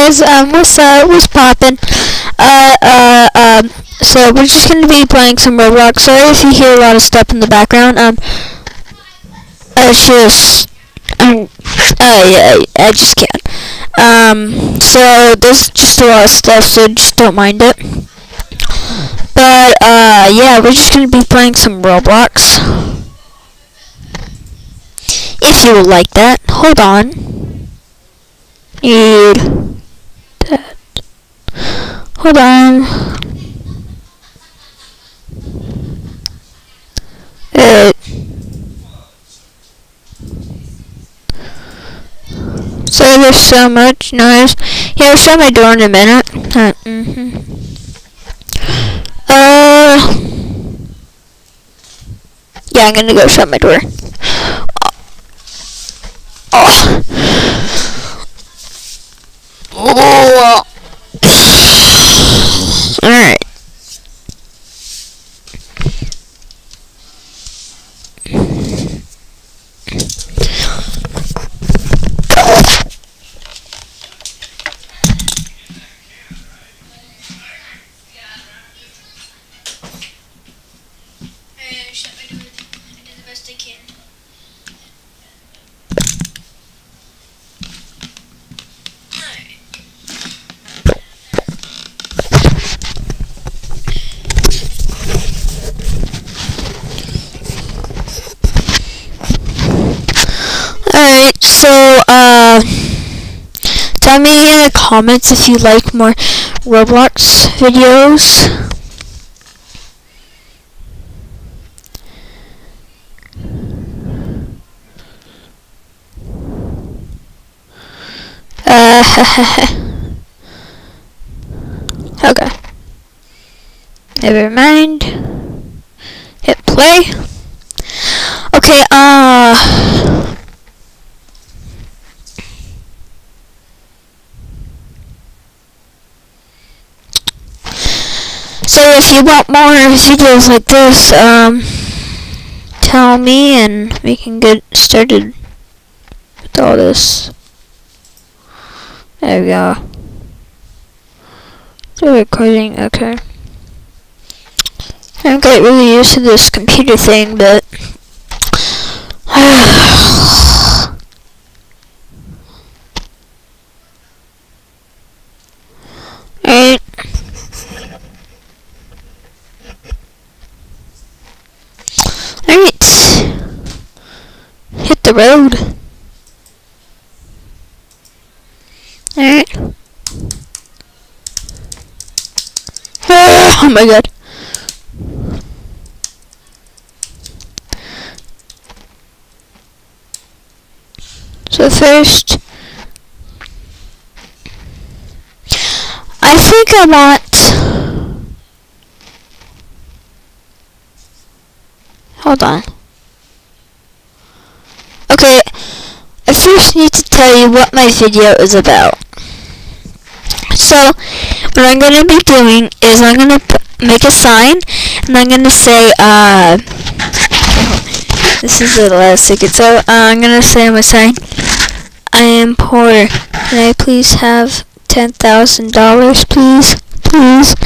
guys, what's poppin'? So we're just gonna be playing some Roblox. Sorry if you hear a lot of stuff in the background. It's just, yeah, I just can't. So there's just a lot of stuff, so just don't mind it. But, yeah, we're just gonna be playing some Roblox. If you would like that. Hold on. Need that. Hold on. So there's so much noise. Yeah, I'll show my door in a minute. Yeah, I'm gonna go shut my door. Alright. Shut my door. I did the best I can. Alright, so, tell me in the comments if you like more Roblox videos. Okay. Never mind. Hit play. Okay, so if you want more videos like this, tell me and we can get started with all this. There we go. Still recording, okay. I don't get really used to this computer thing, but alright. Alright. Hit the road. Alright. Oh my god. So first, I think I want, hold on. Okay, I first need to tell you what my video is about. So, what I'm going to be doing is I'm going to make a sign, and I'm going to say, this is the last second, so I'm going to say on my sign, I am poor. Can I please have $10,000, please? Please.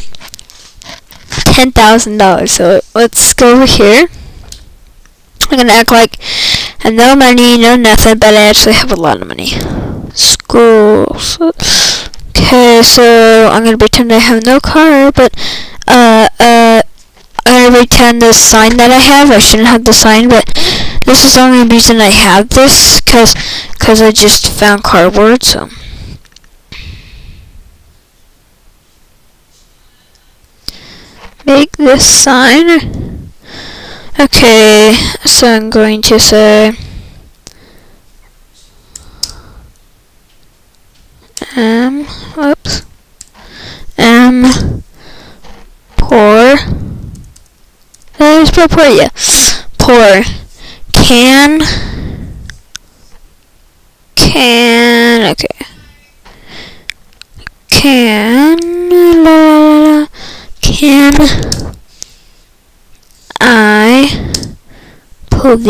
$10,000. So let's go over here. I'm gonna act like I have no money, no nothing, but I actually have a lot of money. Schools. Okay, so I'm gonna pretend I have no car, but I'm gonna pretend the sign that I have. I shouldn't have the sign, but this is the only reason I have this, cause I just found cardboard, so. Make this sign. Okay, so I'm going to say oops. Poor. There's poor, yeah. Poor. Can, okay. Can I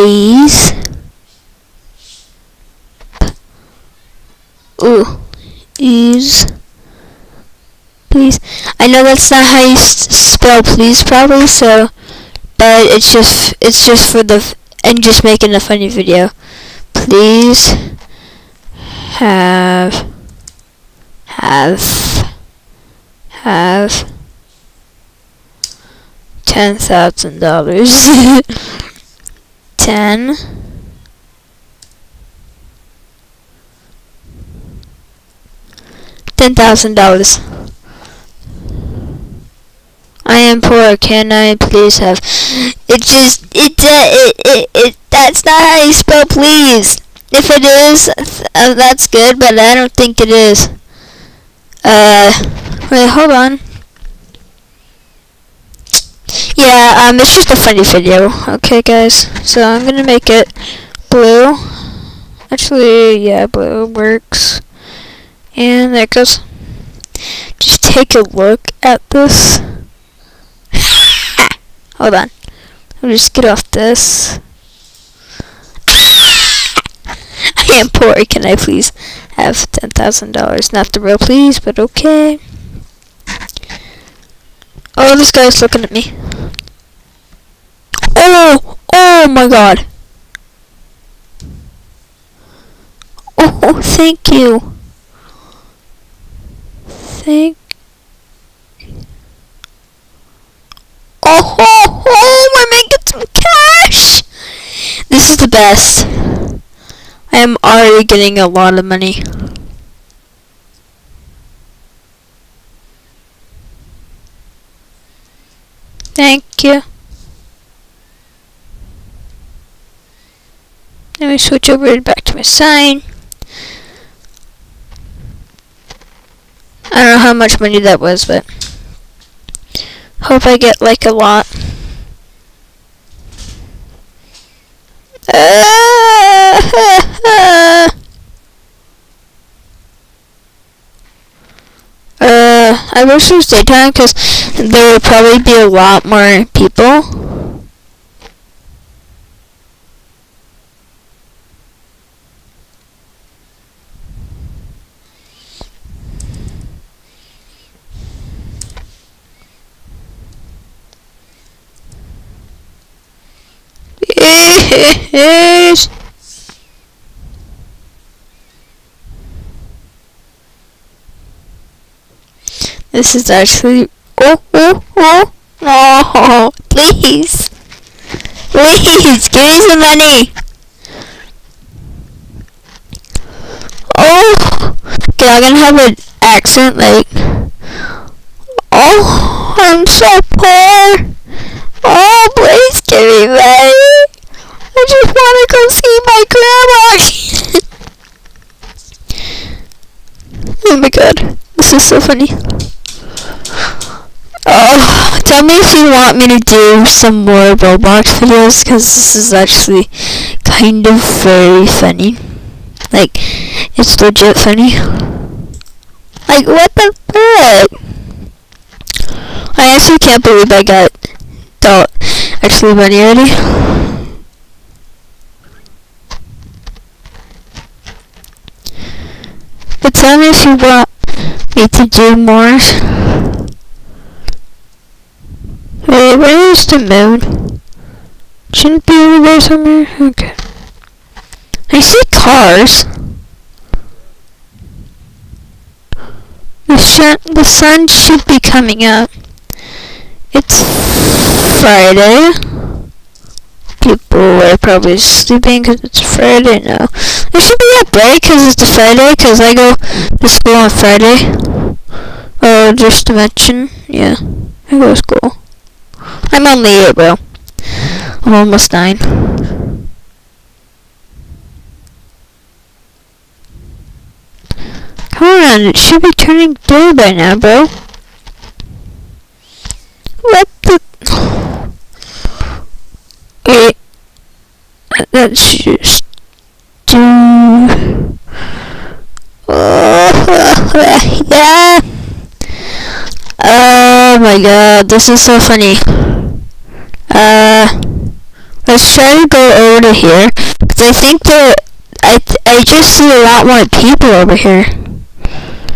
please, please. Please. I know that's not how you spell please probably, so, but it's just for the, and just making a funny video. Please have $10,000. $10,000. I am poor. Can I please have? That's not how you spell please. If it is, that's good, but I don't think it is. Wait, hold on. Yeah, it's just a funny video. Okay, guys. So I'm gonna make it blue. Actually, yeah, blue works. And there it goes. Just take a look at this. Hold on. I'll just get off this. I am poor. Can I please have $10,000? Not the real please, but okay. Oh, this guy's looking at me. Oh my god. Oh, thank you. Oh, we're making some cash. This is the best. I am already getting a lot of money. Thank you. Let me switch over back to my sign. I don't know how much money that was, but hope I get like a lot. I wish it was daytime because there would probably be a lot more people. Yes. This is actually oh, please give me some money. Oh, okay, I'm gonna have an accent like, oh, I'm so poor. Oh, please give me money. I just want to go see my grandma. Oh my god, this is so funny. Oh, tell me if you want me to do some more Roblox videos, because this is actually kind of very funny. Like, it's legit funny. Like, what the fuck? I actually can't believe I got actually money already. But tell me if you want me to do more. Wait, where is the moon? Shouldn't it be over there somewhere? Okay. I see cars. The sun should be coming up. It's Friday. People are probably sleeping because it's Friday now. There should be a break because it's a Friday, because I go to school on Friday. Oh, just to mention, yeah, I go to school. I'm only 8, bro. I'm almost 9. Come on, it should be turning day by now, bro. What the? Wait. Let's just do. Yeah. Oh my god, this is so funny. Let's try to go over to here, because I think I just see a lot more people over here.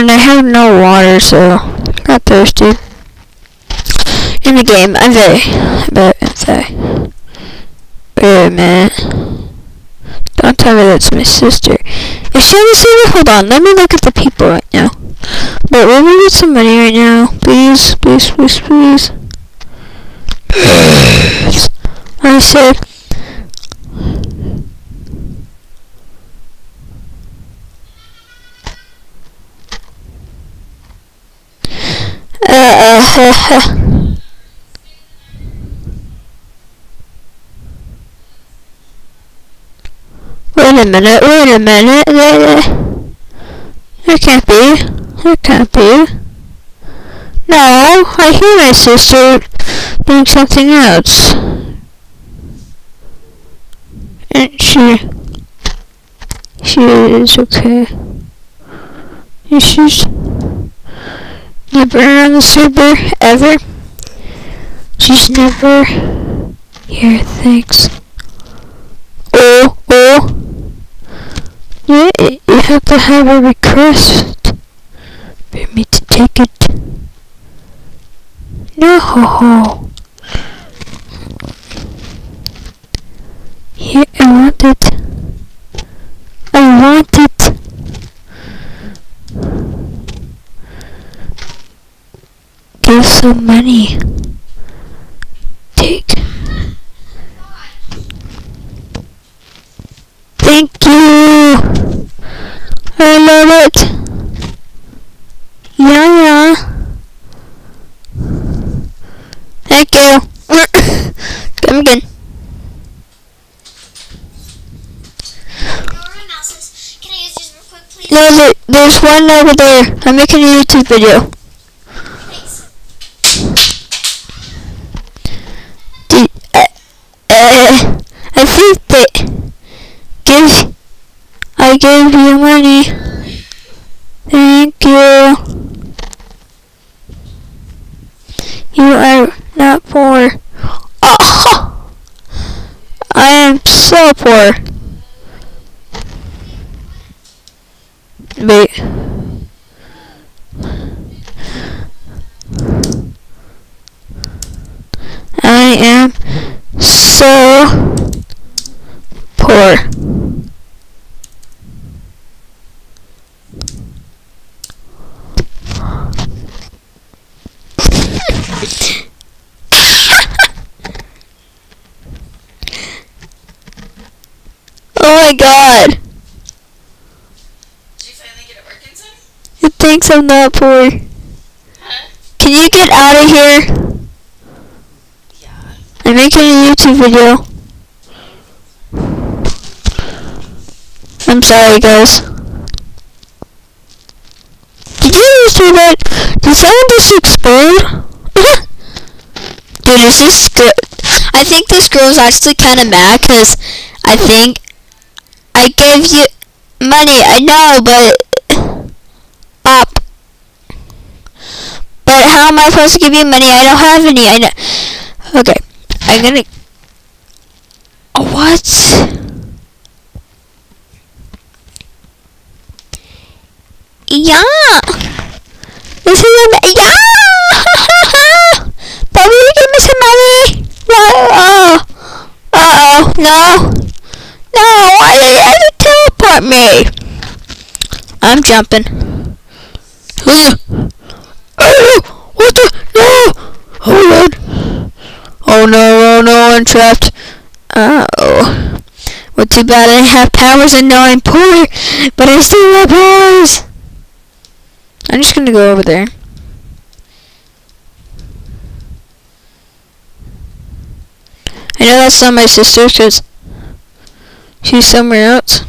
and I have no water, so I got thirsty. In the game, I'm very. Wait a minute. Don't tell me that's my sister. Is she on the server? Hold on, let me look at the people right now. But we're gonna get some money right now. Please, please, please, please. I said. Wait a minute. There can't be. No, I hear my sister doing something else. And she is okay. And she's never on the server, ever. She's never here, thanks. Oh. Yeah, you have to have a request for me to take it. No. Here, I want it. Give some money. Take. Thank you. I love it. Yeah. Thank you. Come again. No, there's one over there. I'm making a YouTube video. I think that I gave you money. Thank you. You are not poor. Oh, I am so poor. Wait. I am so poor. Oh my god. Did you finally get it working, son? It thinks I'm not poor. Huh? Can you get out of here? Yeah. I'm making a YouTube video. I'm sorry, guys. Did you just hear that? Did someone just explode? Dude, is this good? I think this girl's actually kind of mad because I think I gave you money. I know, but but how am I supposed to give you money? I don't have any. I know. Okay, I'm gonna. What? Yeah. This is yeah. Bobby, give me some money. Uh-oh. No. Why did you have to teleport me? I'm jumping. What the? No. Hold on. Oh no, I'm trapped. Oh. Well, too bad I didn't have powers and now I'm poor, but I still have powers. I'm just gonna go over there. I know that's not my sister because she's somewhere else.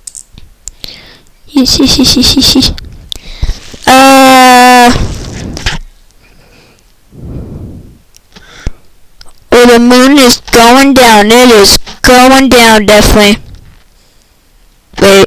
Oh, the moon is going down. It is going down, definitely. Wait.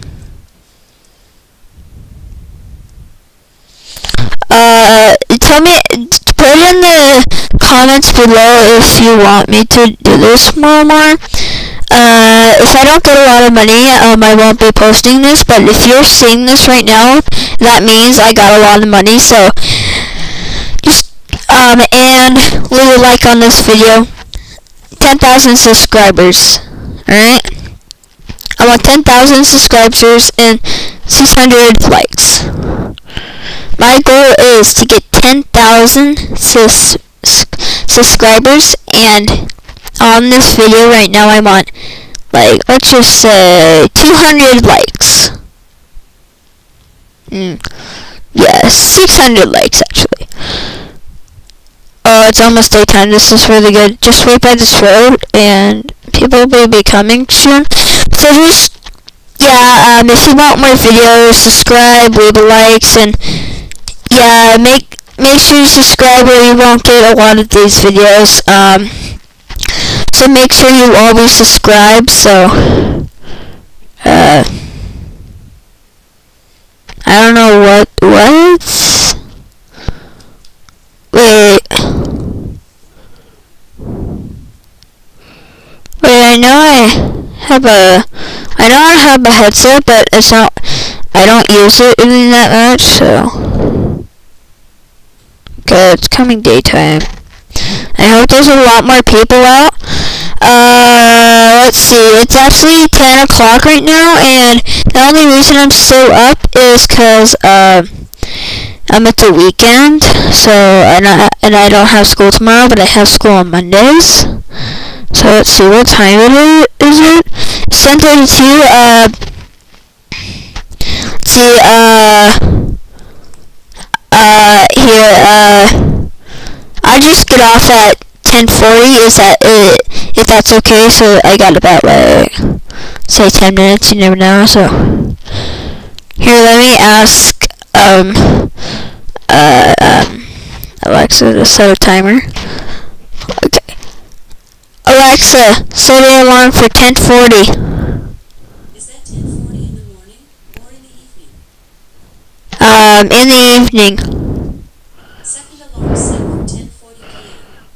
Tell me, put in the comments below if you want me to do this more. if I don't get a lot of money, I won't be posting this, but if you're seeing this right now, that means I got a lot of money, so just, and leave a like on this video. 10,000 subscribers, alright? I want 10,000 subscribers and 600 likes. My goal is to get 10,000 subscribers, and on this video right now I want, like, let's just say 200 likes. Yeah, 600 likes actually. Oh, it's almost daytime. This is really good. Just wait by this road, and people will be coming soon. So just, yeah, if you want more videos, subscribe, leave a likes, and yeah, make sure you subscribe or you won't get a lot of these videos. So make sure you always subscribe. So, I don't know what. Wait, I know I have a headset, but it's not, I don't use it really that much, so. Okay, it's coming daytime. I hope there's a lot more people out. Let's see, it's actually 10 o'clock right now, and the only reason I'm still up is because, I'm at the weekend, so, and I don't have school tomorrow, but I have school on Mondays. So let's see, what time is it? It's 10:32, let's see, I just get off at 10:40, if that's okay, so I got about, like, say 10 minutes, you never know, so. Here, let me ask, Alexa to set a timer. Okay. Alexa, set an alarm for 10:40. Is that 10:40 in the morning or in the evening? In the evening. Second alarm set for 10:40 p.m.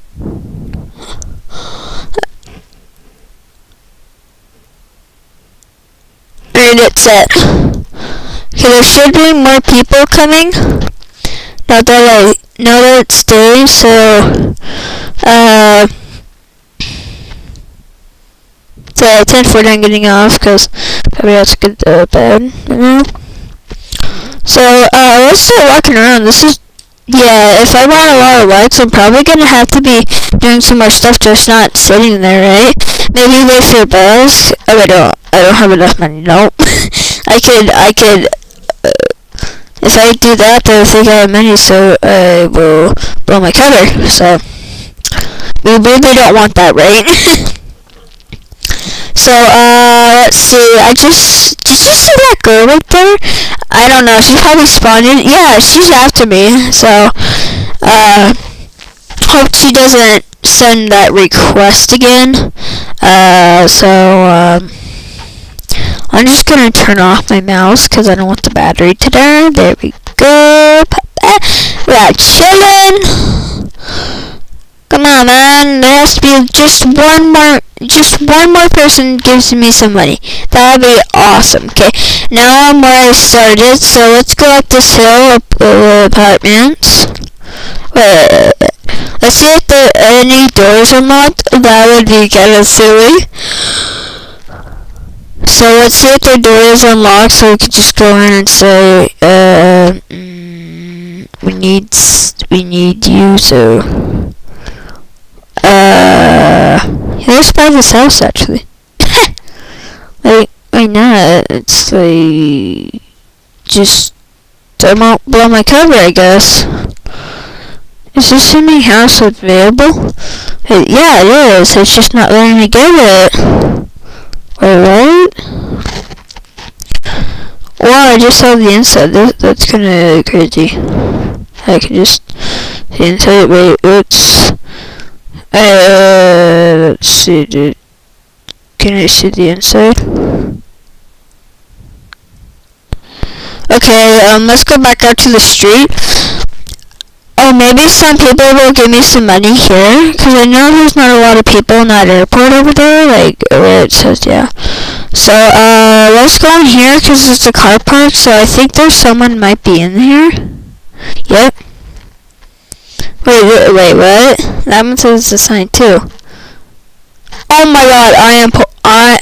Alright, it's set. Okay, there should be more people coming. Now that I know that it's day, so, so 10:40 I'm getting off, because probably have to get to bed, you know? So, let's start walking around. This is, yeah, if I want a lot of likes, I'm probably gonna have to be doing some more stuff, just not sitting there, right? Maybe wait for bells. Oh, I don't have enough money, nope. I could, if I do that, they'll think I have money, so I will blow my cover. So, we really don't want that, right? So, let's see, did you see that girl right there? I don't know, she probably spawned in. Yeah, she's after me, so, hope she doesn't send that request again. I'm just gonna turn off my mouse because I don't want the battery to die. There we go. We're chilling. Come on, man. There has to be just one more person gives me some money. That would be awesome. Okay, now I'm where I started. So let's go up this hill up apartments. Wait. Let's see if there are any doors unlocked. That would be kind of silly. So let's see if the door is unlocked, so we can just go in and say, we need you, so, let's buy this house, actually. Like, why not? It's like, just, I won't blow my cover, I guess. Is this any house available? Yeah, it is. It's just not letting me get it. Wait, what? Wow, I just saw the inside. That's kinda crazy. I can just see the inside. Wait, let's see, dude. Can I see the inside? Okay, let's go back out to the street. Oh, maybe some people will give me some money here, because I know there's not a lot of people in that airport over there, like, where it says, yeah. So, let's go in here, because it's a car park, so I think there's someone might be in here. Yep. Wait, what? That one says the sign, too. Oh my god, I am poor.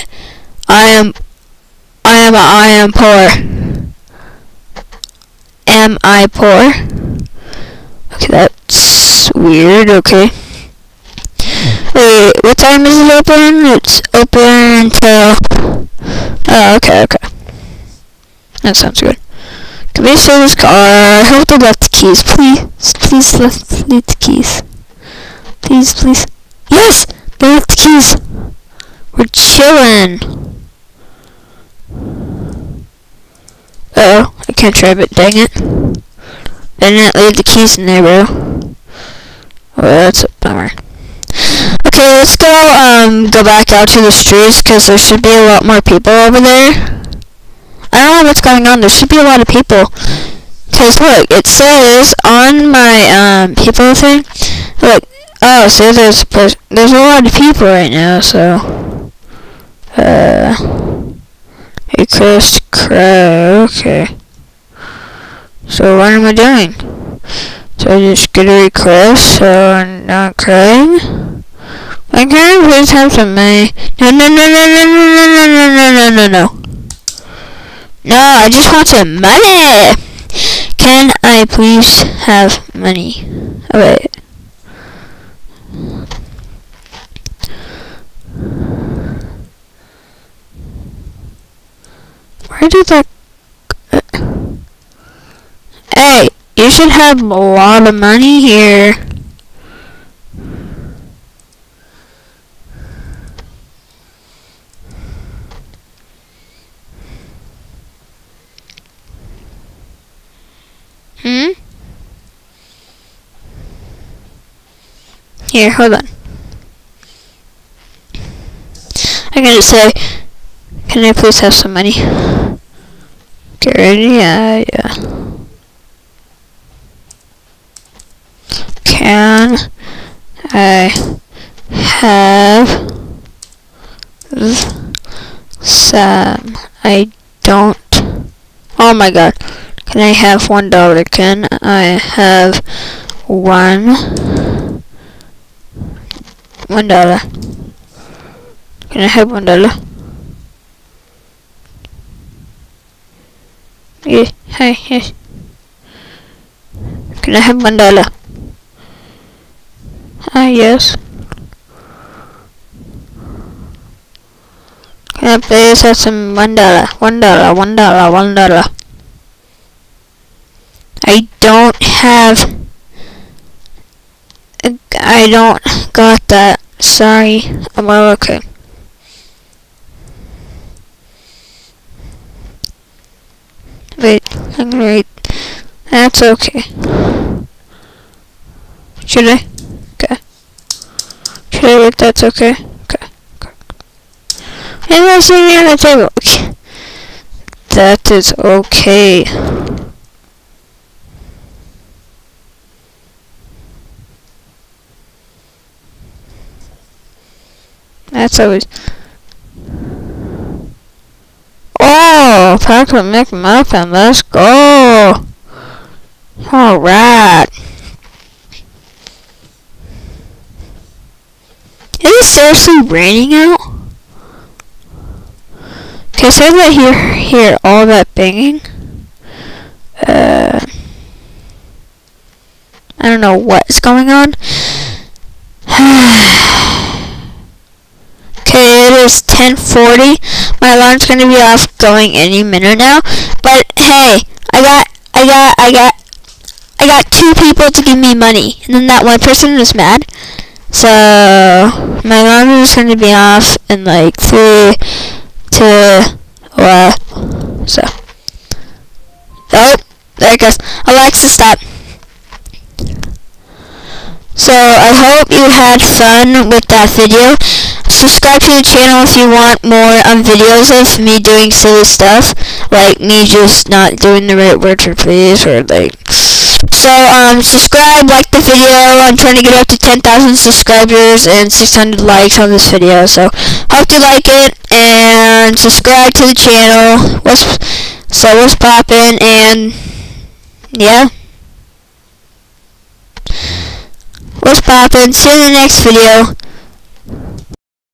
Am I poor? Okay, that's weird, okay. Wait, what time is it open? It's open until... Oh, okay. That sounds good. Can we save this car? I hope they left the keys, please. Please leave the keys. Please. Yes! They left the keys! We're chilling. Uh-oh, I can't drive it, dang it. Didn't leave the keys in there, bro. Oh, that's a bummer. Okay, let's go back out to the streets, because there should be a lot more people over there. I don't know what's going on, there should be a lot of people. Because, look, it says on my, people thing, look, oh, so there's a lot of people right now, so, request crow, okay. So what am I doing? So I just get a request, so I'm not crying. Why can't I please have some money? No. No, I just want some money! Can I please have money? Oh, wait. Where did that... Hey, you should have a lot of money here. Here, hold on. I'm gonna say, can I please have some money? Get ready? Yeah. Can I have some? I don't. Oh my god. Can I have $1? Can I have $1? Can I have $1? Yeah, hi, yes. Can I have $1? Yes. Can I please have some $1? $1. I don't got that. Sorry. Well, okay. Wait, I'm gonna wait. That's okay. Should I? Okay. Should I wait? That's okay. Okay. And that's sitting on the table. Okay. That is okay. That's always... Oh, pack of McMuffin, let's go! Alright. Is it seriously raining out? Okay, so that hear all that banging. I don't know what's going on. Okay, it is 10:40. My alarm's gonna be off going any minute now. But hey, I got 2 people to give me money, and then that one person was mad. So my alarm is gonna be off in like 3, 2, so. Oh, there it goes. Alexa, stop. So I hope you had fun with that video. Subscribe to the channel if you want more videos of me doing silly stuff, like me just not doing the right word for please, or like So, subscribe, like the video. I'm trying to get up to 10,000 subscribers and 600 likes on this video. So, hope you like it, and subscribe to the channel. What's poppin', and, yeah. What's poppin'? See you in the next video.